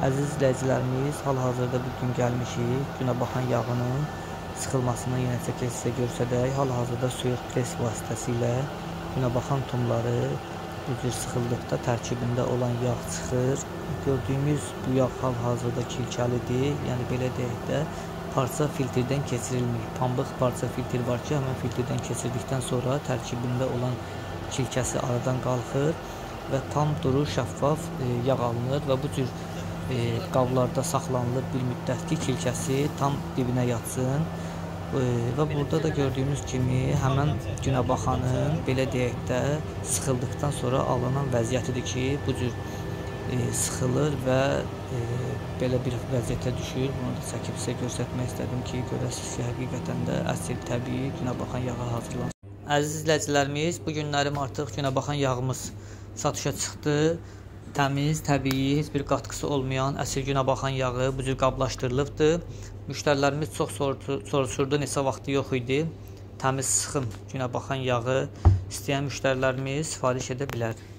Əziz izləyicilərimiz, hal-hazırda bu gün gəlmişik günəbaxan yağının sıxılmasını yenə çəkək sizə göstərək. Hal-hazırda suyuq press vasitəsilə günəbaxan tumları bu cür sıxıldıqda tərkibində olan yağ çıxır. Gördüyümüz bu yağ hal-hazırda kilkəlidir, yəni belə deyək də parça filtrdən keçirilmir. Pambıq parça filtr var ki, həmin filtrdən keçirdikdən sonra tərkibində olan kilkəsi aradan qalxır və tam duru, şəffaf yağ alınır və bu cür qablarda saxlanılır bir müddət ki, kilkəsi tam dibinə yatsın. Və burada da gördüyümüz kimi həmən günəbaxanın belə deyək də sıxıldıqdan sonra alınan vəziyyətidir ki, bu cür sıxılır və belə bir vəziyyətə düşür. Bunu da çəkib sizə göstərmək istədim ki, görəsiniz ki, həqiqətən də əsl təbii günəbaxan yağı hazırlanır. Əziz izləyicilərimiz, bu günlərim artıq günəbaxan yağımız satışa çıxdı. Təmiz, təbii, heç bir qatqısı olmayan əsl günəbaxan yağı bu cür qablaşdırılıbdır. Müştərilərimiz çox soruşurdu, neçə vaxtı yox idi. Təmiz, sıxım günəbaxan yağı istəyən müştərilərimiz sifariş edə bilər.